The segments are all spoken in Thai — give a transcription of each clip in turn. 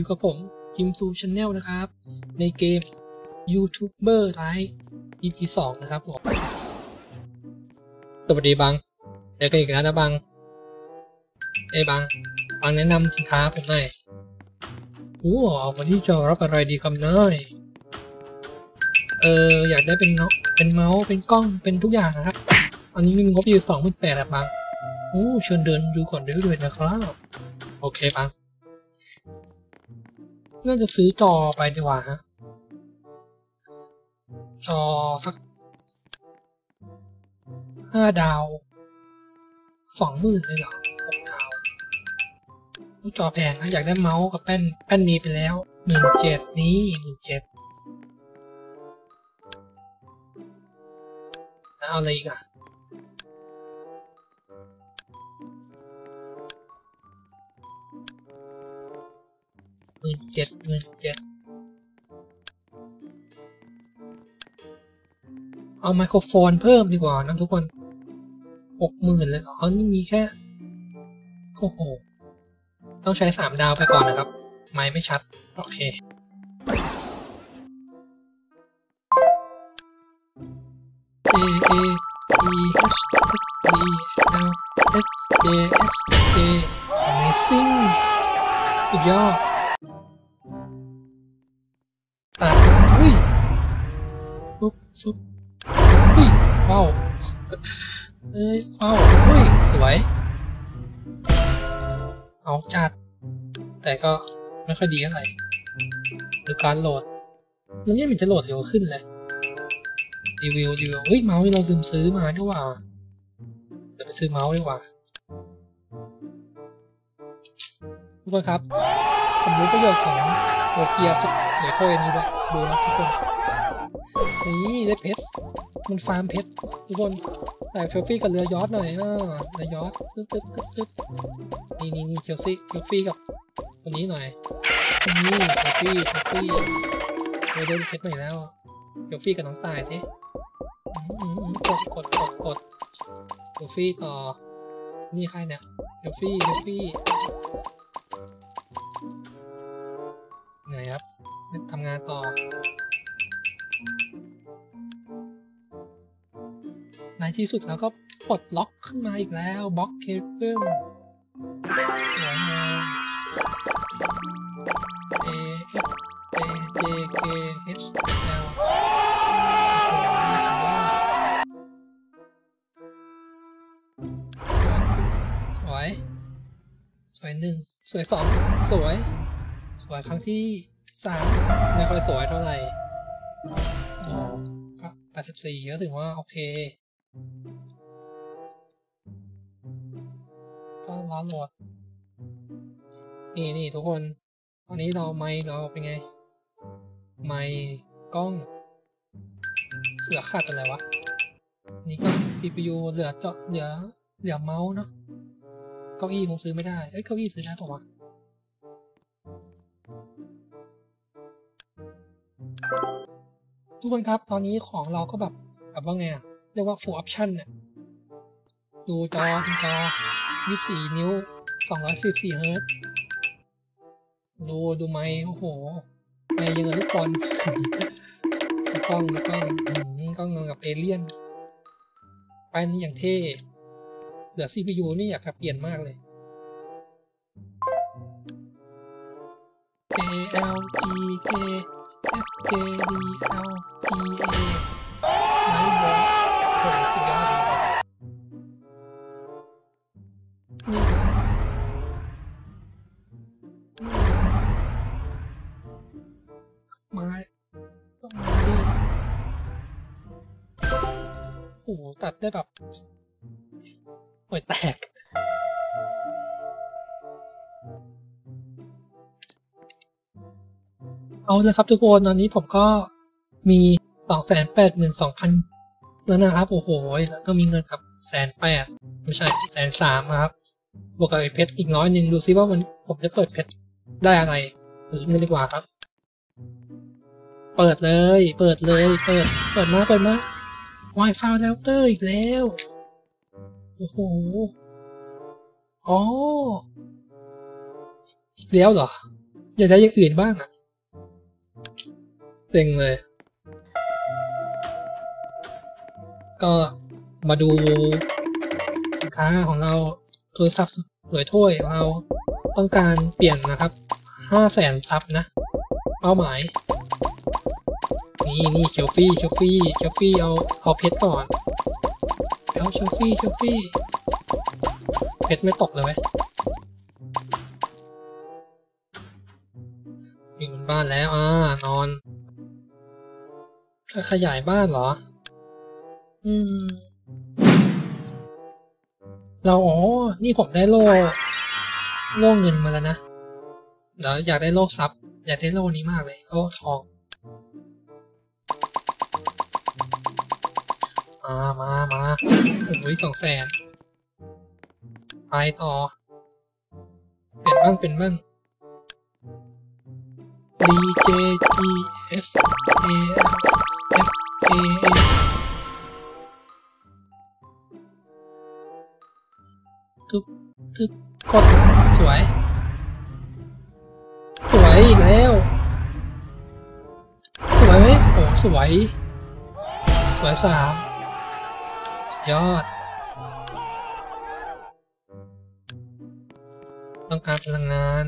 อยู่กับผมจิมซูชาแนลนะครับในเกมยูทูบเบอร์ไลฟ์ EP 2นะครับผมสวัสดีบังเจอกันอีกแล้วนะบังบังแนะนำสินค้าผมหน่อยวันนี้จะรับอะไรดีครับน้อยอยากได้เป็นเมาส์เป็นกล้องเป็นทุกอย่างนะครับอันนี้มีงบอยู่28,000ครับบังเชิญเดินดูก่อนด้วยนะครับโอเคบังน่าจะซื้อจอไปดีกว่าฮะจอสัก5 ดาว 20,000เลยเหรอ6 ดาวจอแพงนะอยากได้เมาส์กับแป้นมีไปแล้ว17,000นี้17,000แล้วเอาอะไรอีกอ่ะ17,000เอาไมโครโฟนเพิ่มดีกว่านะทุกคน60,000เลยเหรอนี่มีแค่โอ้โหต้องใช้3 ดาวไปก่อนนะครับไมค์ไม่ชัดโอเคA A E H D L S J S J Amazing สุดยอดตัดฟุบว้าวว้าวสวยเอาจัดแต่ก็ไม่ค่อยดีอะไรดูการโหลดแล้วนี่มันจะโหลดเร็วขึ้นเลยรีวิวเมาส์เราลืมซื้อมาด้วยว่ะเดี๋ยวไปซื้อเมาส์ดีกว่าทุกคนครับผมรู้ประโยชน์ของโนเกียสุดเดี๋ยวโทรอันนี้ด้วยดูนะทุกคนนี่ได้เพชรมันฟาร์มเพชรทุกคนแต่เซลฟี่กับเรือยอชต์หน่อยเรือยอชต์ตึ๊บนี่เซลฟี่กับคนนี้หน่อยนี่เซลฟี่ได้เพชรใหม่แล้วเซลฟี่กับน้องตายสิกดเซลฟี่ต่อนี่ใครเนี่ยเซลฟี่ไงครับทำงานต่อในที่สุดแล้วก็ปลดล็อกขึ้นมาอีกแล้วบล็อกเคเบิลสวยงาม A F A J K H L สวย1สวย2สวยครั้งที่3ไม่ค่อยสวยเท่าไหร่ก็84ก็ถือว่าโอเคก็รอโหลดนี่ทุกคนตอนนี้เราเป็นไงไมค์กล้องเหลือขาดอะไรวะนี่ก็ CPU เหลือเมาส์เนาะเก้าอี้คงซื้อไม่ได้เก้าอี้ซื้อได้ปะวะทุกคนครับตอนนี้ของเราก็แบบว่าไงเรียกว่า full option เนี่ยดูจอ24 นิ้ว244 เฮิร์ตซ์ดูไมค์โอ้โหไมค์ยังกับลูกบอลกล้องกับเอเลี่ยนไปนี่อย่างเท่เหลือ CPU นี่อยากจะเปลี่ยนมากเลย A L G K F J D L G A ไมค์บอลโหสุดยอดจริงนี่มาดิโอ้โหตัดได้แบบห่วยแตกเอาเลยครับทุกคนตอนนี้ผมก็มี 282,000 แล้วนะครับโอ้โหแล้วก็มีเงินกับ180,000ไม่ใช่130,000ครับบวกกับเพชรอีก100ดูซิว่าผมจะเปิดเพชรได้อะไรหรือไม่ดีกว่าครับเปิดมา Wi-Fi router อีกแล้วโอ้โหอีกแล้วเหรออยากได้อย่างอื่นบ้างอะเต็งเลย ก็มาดูสินค้าของเราโทรศัพท์สวยถ้วยเราต้องการเปลี่ยนนะครับ500,000 ซับนะเป้าหมายนี่เชลฟี่เอาเพชรก่อนแล้วเชลฟี่เพชรไม่ตกเลยเว้ยอยู่บนบ้านแล้วนอนขยายบ้านเหรอเรานี่ผมได้โล่เงินมาแล้วนะเดี๋ยวอยากได้โล่ซับอยากได้โล่นี้มากเลยโล่ทองมาโอ้ย200,000ไปต่อเป็นบ้าง D J G F A F A A ทึบกดสวยอีกแล้วสวยไหมโอ้สวย3ยอดต้องการพลังงาน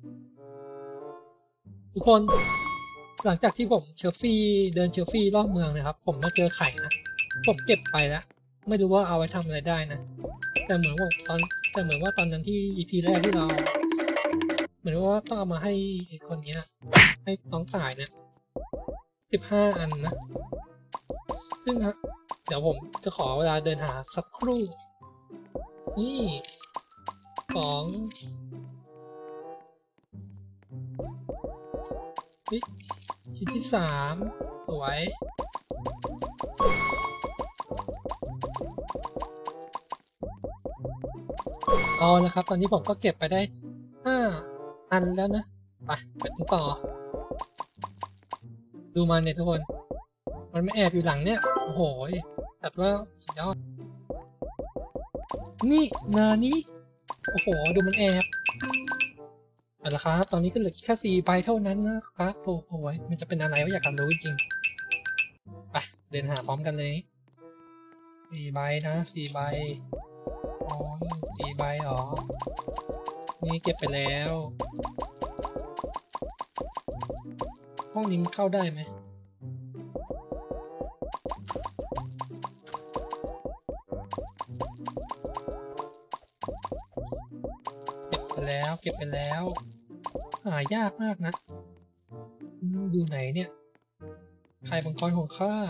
ทุกคนหลังจากที่ผมเชลฟี่รอบเมืองนะครับผมมาเจอไข่นะผมเก็บไปแล้วไม่รู้ว่าเอาไว้ทำอะไรได้นะแต่เหมือนว่าตอนนั้นที่ EP แรกที่เราเหมือนว่าต้องเอามาให้คนนี้ให้น้องต่ายเนี่ย15 อันนะซึ่งเดี๋ยวผมจะขอเวลาเดินหาสักครู่นี่ของชิ้นที่3สวยนะครับตอนนี้ผมก็เก็บไปได้5 อันแล้วนะไปถึงต่อดูมันเนี่ยทุกคนมันไม่แอบอยู่หลังเนี่ยโอ้โหแต่ว่าสุดยอดนี่นี้โอ้โหดูมันแอบเอาละครับตอนนี้ก็เหลือแค่4 ใบเท่านั้นนะครับโอ้โหมันจะเป็นอะไรวะอยากรู้จริงไปเดินหาพร้อมกันเลย4 ใบนะ4 ใบ4 ใบหรอนี่เก็บไปแล้วห้องนี้มันเข้าได้ไหมเก็บไปแล้วหายากมากนะอยู่ไหนเนี่ยไข่มังกรของข้า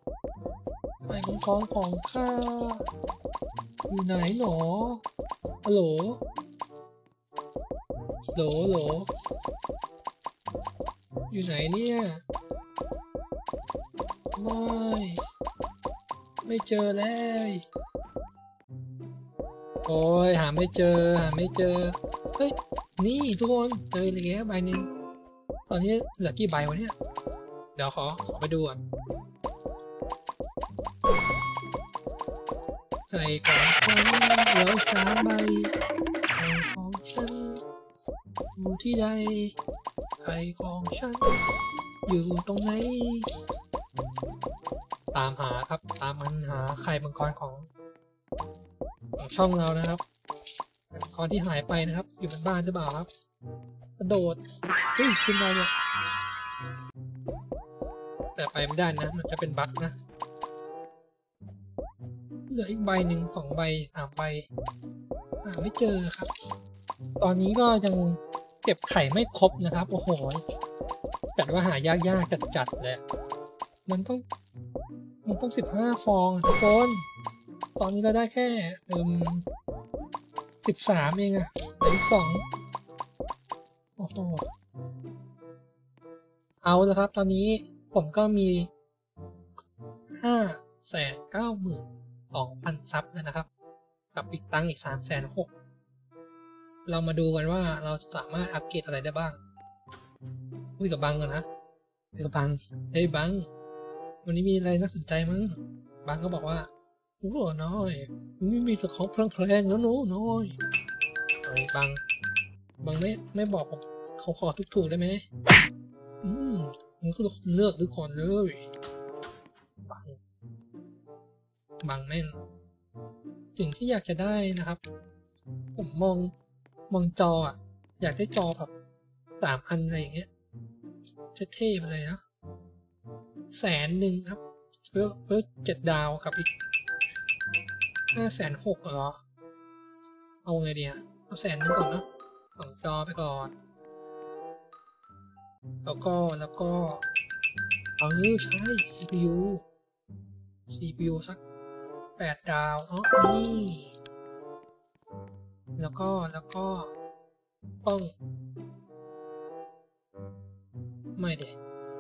อยู่ไหนหนอฮัลโหลอยู่ไหนเนี่ยไม่เจอเลยโอ้ยหาไม่เจอเฮ้ยนี่ทุกคนเจอแล้วใบหนึ่งตอนนี้เหลือกี่ใบวะเนี่ยเดี๋ยวขอไปดูก่อนไข่ของฉันเหลือ3 ใบไข่ของฉันอยู่ที่ใดไข่ของฉันอยู่ตรงไหนตามหาครับหาไข่มังกรของช่องเรานะครับก่อนที่หายไปนะครับอยู่บนบ้านหรือเปล่าครับกระโดดขึ้นได้เนี่ยแต่ไปไม่ได้นะมันจะเป็นบั๊กนะเหลืออีกใบหนึ่ง2 ใบ3 ใบหาไม่เจอครับตอนนี้ก็ยังเก็บไข่ไม่ครบนะครับโอ้โหแต่ว่าหายากจัดเลยมันต้อง15 ฟองทุกคนตอนนี้เราได้แค่13 เองเหลืออีก2โอ้โหเอาละครับตอนนี้ผมก็มี592,000 ซับแล้วนะครับกับอีกตังค์อีก360,000เรามาดูกันว่าเราจะสามารถอัปเกรดอะไรได้บ้างคุยกับบังกันนะคุยกับบังเฮ้ยบังวันนี้มีอะไรน่าสนใจมั้งบังก็บอกว่าโอ้น้อยไม่มีแต่ของแพงๆแล้วน้อยบังไม่บอกผมเขาขอถูกได้ไหมมันก็เลือกดูก่อนเลยบังแม่งสิ่งที่อยากจะได้นะครับผมมองจออ่ะอยากได้จอแบบ3 อันอะไรอย่างเงี้ยเท่ๆไปเลยนะ100,000ครับเพื่อ7 ดาวกับอีก560,000เหรอเอาไงดีอะเอา100,000ก่อนเนาะ2 จอไปก่อนแล้วก็ใช้ CPU สัก8 ดาวเนาะนี่แล้วก็ต้องไม่เด็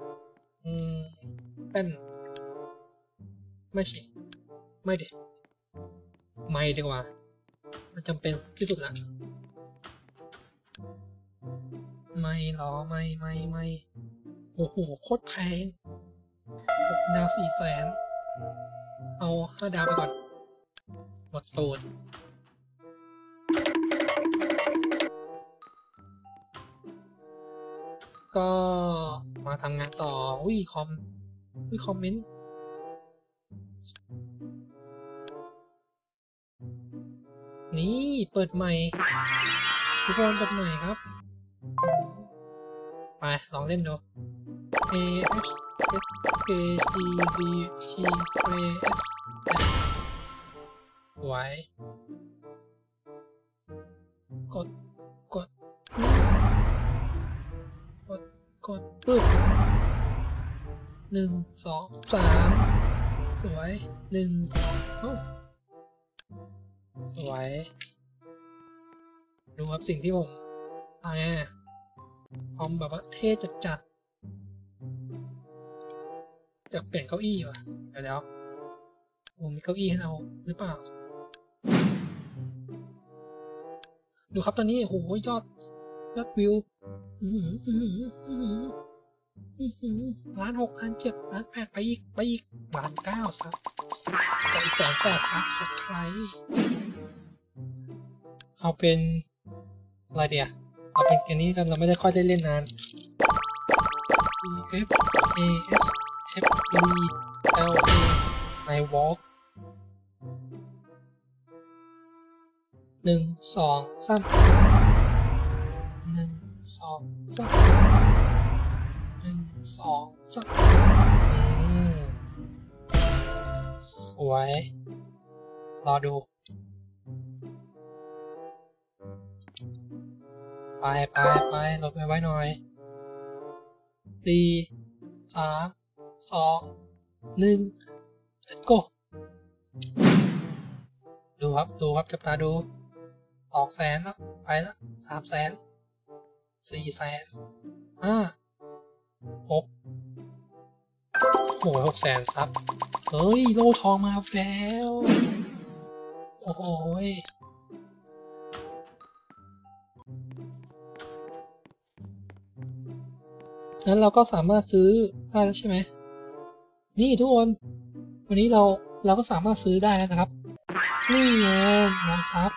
เป็นไม่ใช่ไม่เด็ไม่ดีกว่ามันจำเป็นที่สุดละไม่หรอไม่โอ้โหโคตรแพง6 ดาว 400,000เอา5 ดาวไปก่อนหมดตูนก็มาทำงานต่อคอมเมนต์นี่เปิดใหม่ทุกคนเปิดใหม่ครับไปลองเล่นดู A H S K G B T A S ไว้กดปึ๊บ1 2 3สวยสวยดูครับสิ่งที่ผมพร้อมแบบว่าเท่จัดจะเปลี่ยนเก้าอี้ว่ะเดี๋ยวผมมีเก้าอี้ให้เราหรือเปล่าดูครับตอนนี้โหยอดวิว1,600,000 1,700,000 ไปอีก1,900,000ซับกับอีก180,000ซับกับใครเอาเป็นอะไรเดียวเอาเป็นอันนี้กันเราไม่ได้ค่อยได้เล่นนาน F A S F E L A Nightwalk 1 2 3 1 2 3 1 2 3สวยรอดูไปลดไปไว้หน่อย4 3 2 1 let's go ดูครับจับตาดู200,000แล้วไปแล้ว300,000 400,000 5 6โอ้โห600,000ซับเฮ้ยโล่ทองมาแล้วโอ้โหงั้นเราก็สามารถซื้อได้แล้วใช่ไหมนี่ทุกคนวันนี้เราก็สามารถซื้อได้แล้วนะครับนี่ไงงานซับ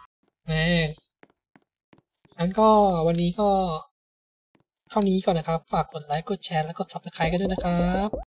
งั้นก็วันนี้ก็เท่านี้ก่อนนะครับฝากกดไลค์กดแชร์แล้วก็ Subscribe กันด้วยนะครับ